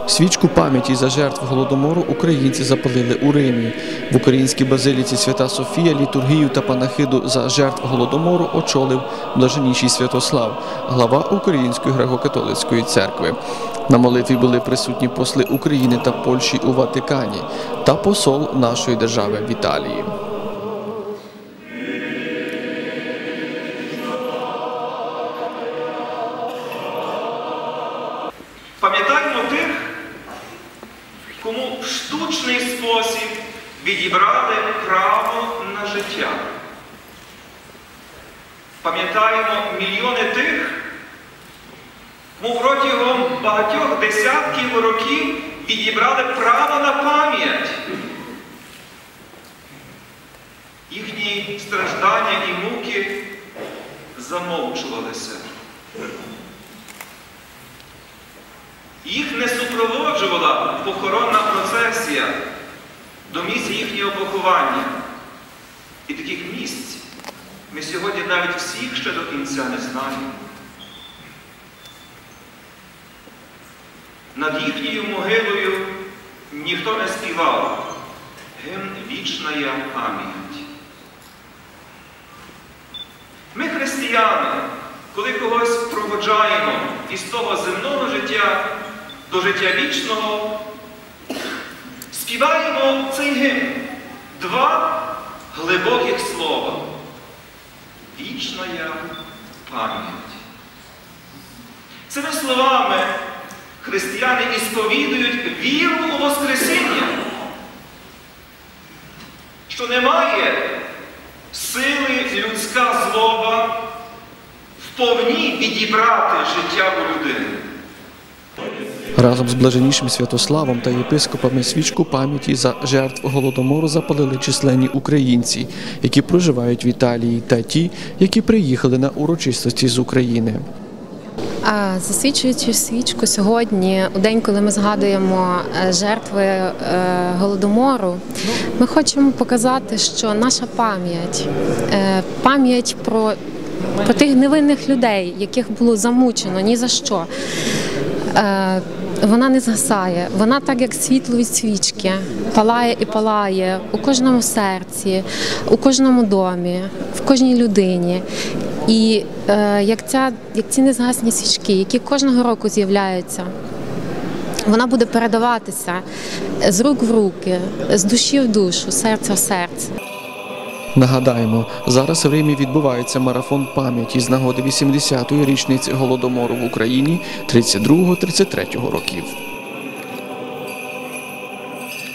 Свічку пам'яті за жертв Голодомору українці запалили у Римі. В українській базиліці Свята Софія літургію та панахиду за жертв Голодомору очолив блаженніший Святослав, глава Української греко-католицької церкви. На молитві були присутні посли України та Польщі у Ватикані та посол нашої держави в Італії. Пам'ятаємо тих, кому в штучний спосіб відібрали право на життя. Пам'ятаємо мільйони тих, кому протягом багатьох десятків років відібрали право на пам'ять. Їхні страждання і муки замовчувалися. Їх не супроводжувала похоронна процесія до місця їхнього поховання. І таких місць ми сьогодні навіть всіх ще до кінця не знаємо. Над їхньою могилою ніхто не співав гімн «Вічна пам'ять». Ми, християни, коли когось проводжаємо із того земного життя до життя вічного, співаємо цей гімн. Два глибоких слова. Вічна пам'ять. Цими словами християни ісповідують віру у Воскресіння, що немає сили людська злоба вповні відібрати життя у людини. Разом з блаженнішим Святославом та єпископами свічку пам'яті за жертв Голодомору запалили численні українці, які проживають в Італії, та ті, які приїхали на урочистості з України. Засвічуючи свічку сьогодні, у день, коли ми згадуємо жертви Голодомору, ми хочемо показати, що наша пам'ять про тих невинних людей, яких було замучено ні за що, вона не згасає. Вона так, як світло від свічки, палає і палає у кожному серці, у кожному домі, в кожній людині. І як ці незгасні свічки, які кожного року з'являються, вона буде передаватися з рук в руки, з душі в душу, серця в серце. Нагадаємо, зараз в Римі відбувається марафон пам'яті з нагоди 80-ї річниці Голодомору в Україні 32-33 років.